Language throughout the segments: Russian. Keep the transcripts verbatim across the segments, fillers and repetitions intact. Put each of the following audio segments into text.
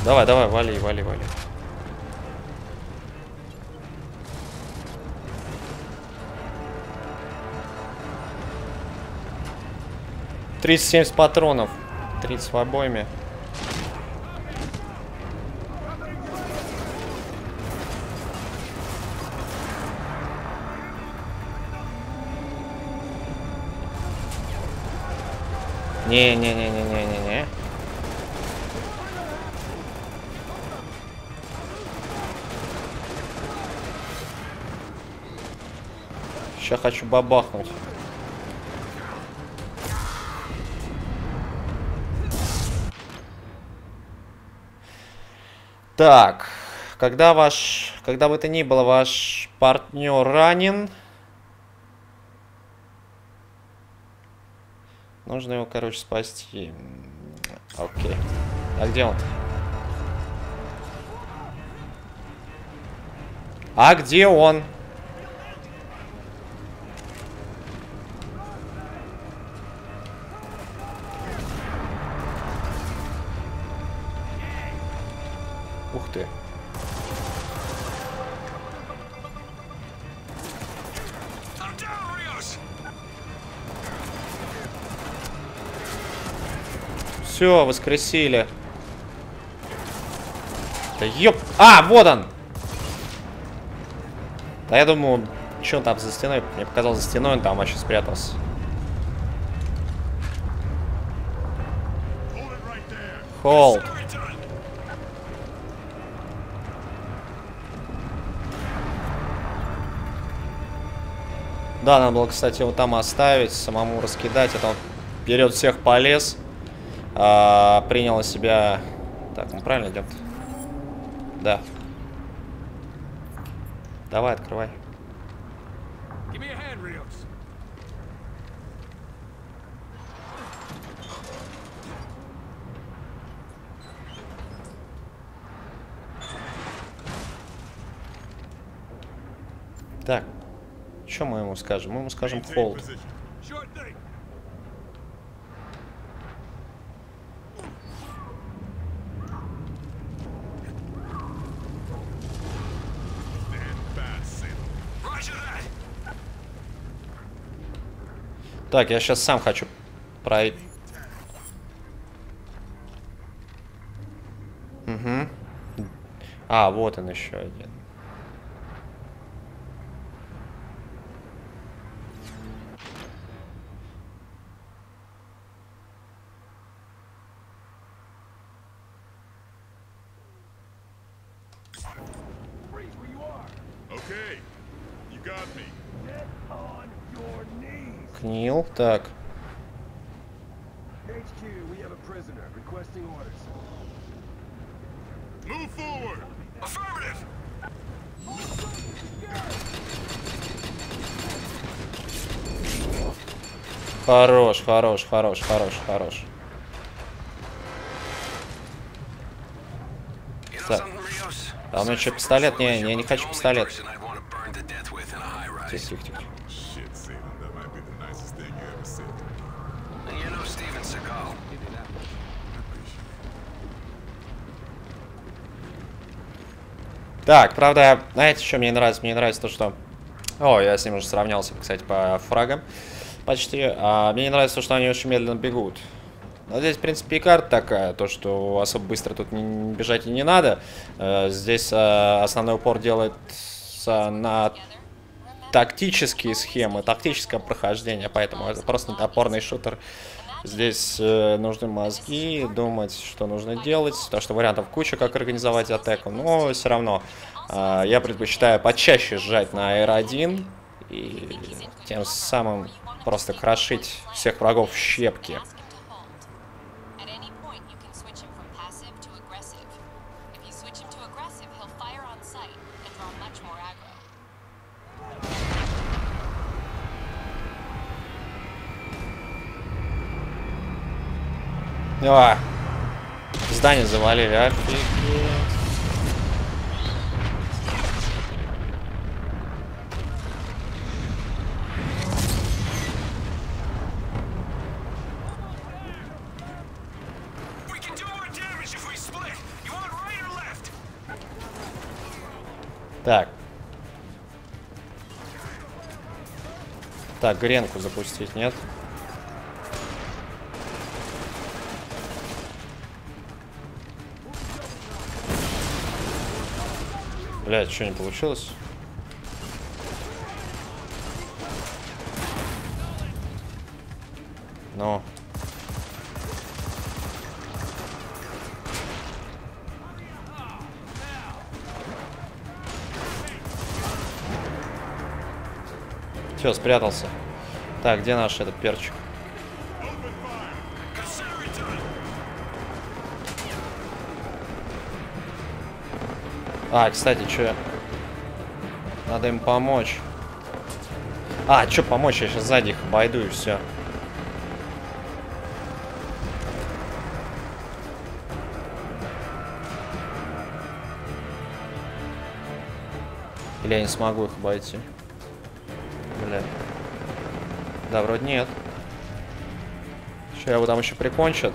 Давай, давай, вали, вали, вали. тридцать семь патронов. тридцать в обойме. Не-не-не-не-не-не-не. Сейчас хочу бабахнуть. Так, когда ваш, когда бы то ни было, ваш партнер ранен, нужно его, короче, спасти. Окей. А где он? А где он? Ух ты. Все, воскресили. Да ёп... А, вот он! Да я думаю, что он там за стеной? Мне показалось, за стеной он там вообще спрятался. Холд. Да, надо было, кстати, его там оставить, самому раскидать. Это он вперед всех полез. А, принял на себя... Так, он правильно идет? Да. Давай, открывай. Так. Что мы ему скажем? Мы ему скажем холд. Так, я сейчас сам хочу пройти. Угу. А, вот он еще один. Книл, так. Хорош, хорош, хорош, хорош, хорош. Так. А у меня что, пистолет? Не, не, не хочу пистолет. Тихо, тихо, тихо. Так, правда, знаете, что мне нравится? Мне нравится то, что... О, я с ним уже сравнялся, кстати, по фрагам почти. А мне не нравится то, что они очень медленно бегут. Но здесь, в принципе, и карта такая, то, что особо быстро тут не бежать и не надо. Здесь основной упор делается на тактические схемы, тактическое прохождение, поэтому это просто топорный шутер. Здесь э, нужны мозги, думать, что нужно делать, потому что вариантов куча, как организовать атаку, но все равно э, я предпочитаю почаще сжать на эр один и тем самым просто крошить всех врагов в щепки. А, здание завалили, офигеть. Так. Так, гренку запустить, нет? Блядь, что не получилось? Ну. Все, спрятался. Так, где наш этот перчик? А, кстати, что? Надо им помочь. А, что помочь? Я сейчас сзади их обойду и все. Или я не смогу их обойти? Бля. Да, вроде нет. Что, его там еще прикончат?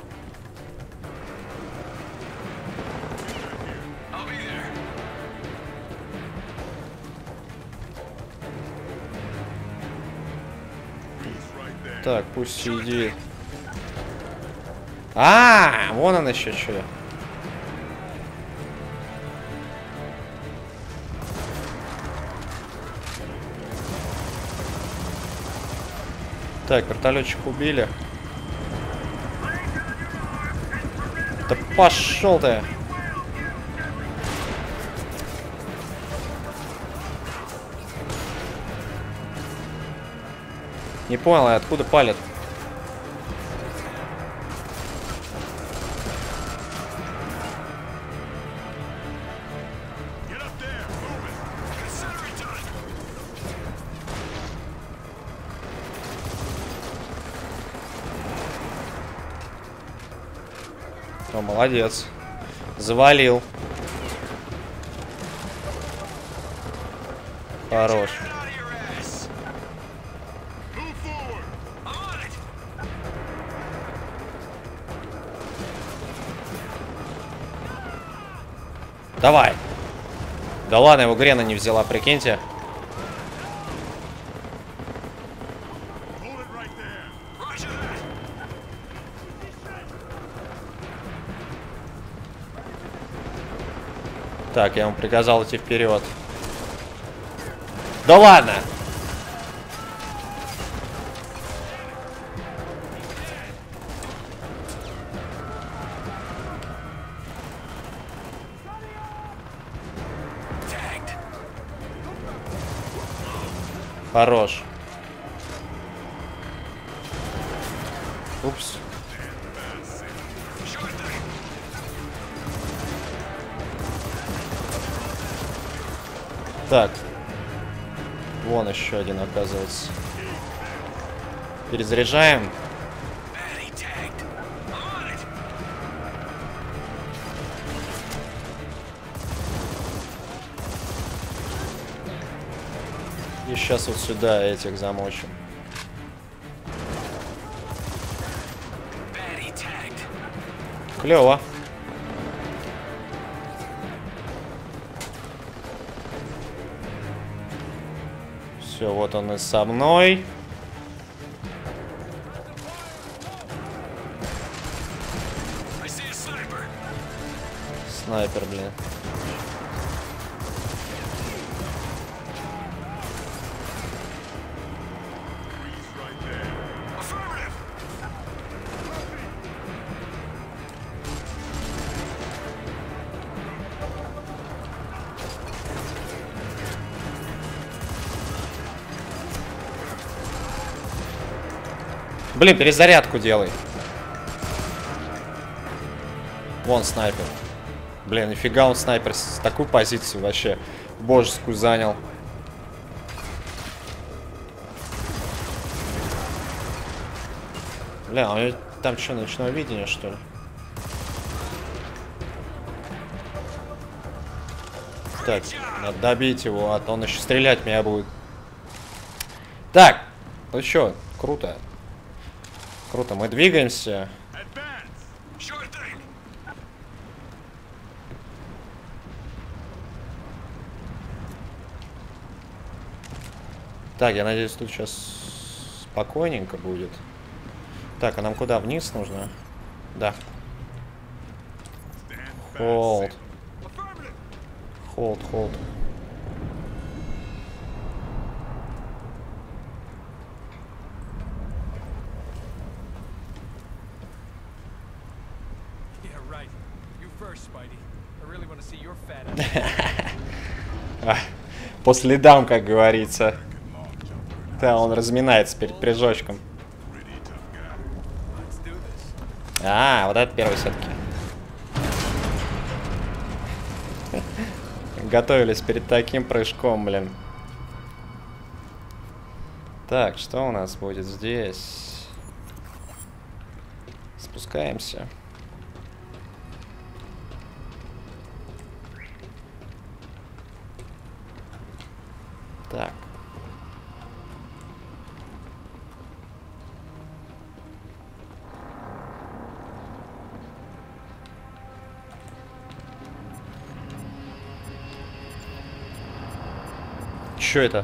Так, пусть сидит. А, вон он еще что. Так, вертолетчик убили. Да пошел ты! Не понял, откуда палят? О, молодец. Завалил. Хорош. Давай. Да ладно, его Грена не взяла, прикиньте. Так, я ему приказал идти вперед. Да ладно! Хорош. Упс. Так. Вон еще один, оказывается. Перезаряжаем. И сейчас вот сюда этих замочим. Клево. Все, вот он и со мной. Снайпер, блин. Блин, перезарядку делай. Вон снайпер. Блин, нифига он снайпер с такую позицию вообще божескую занял. Бля, а там что, ночное видение, что ли? Так, надо добить его, а то он еще стрелять в меня будет. Так, ну что, круто. Круто, мы двигаемся. Так, я надеюсь, тут сейчас спокойненько будет. Так, а нам куда? Вниз нужно? Да. Холд. Холд, холд. По следам, как говорится. Да, он разминается перед прыжочком. А, вот это первый все-таки. Готовились перед таким прыжком, блин. Так, что у нас будет здесь? Спускаемся. Так. Чё это?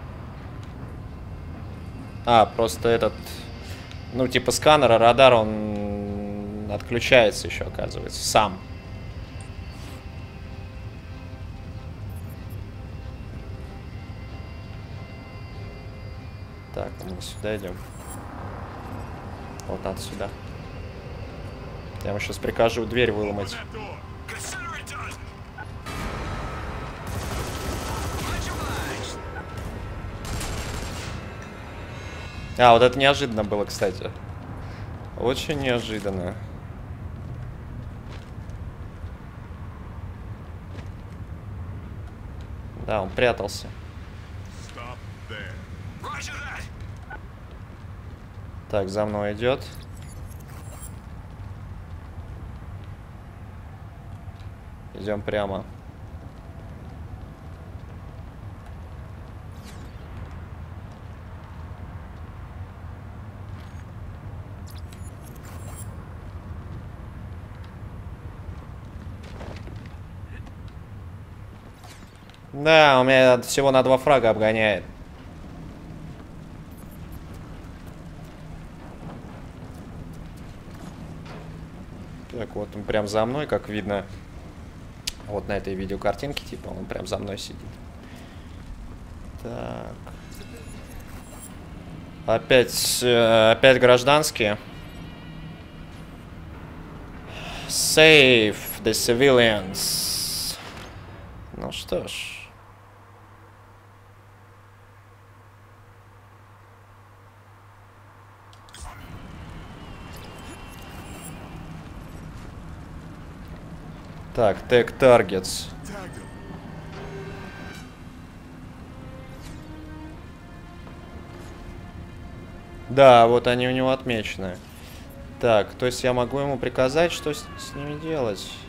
А, просто этот... Ну, типа сканера, радар, он отключается еще, оказывается, сам. Так, мы сюда идем. Вот надо сюда. Я ему сейчас прикажу дверь выломать. А, вот это неожиданно было, кстати. Очень неожиданно. Да, он прятался. Так, за мной идет. Идем прямо. Да, у меня всего на два фрага обгоняет. Так, вот он прям за мной, как видно. Вот на этой видеокартинке, типа, он прям за мной сидит. Так. Опять, э, опять гражданские. Save the civilians. Ну что ж. Так, tag targets. Да, вот они у него отмечены. Так, то есть я могу ему приказать, что с, с ними делать?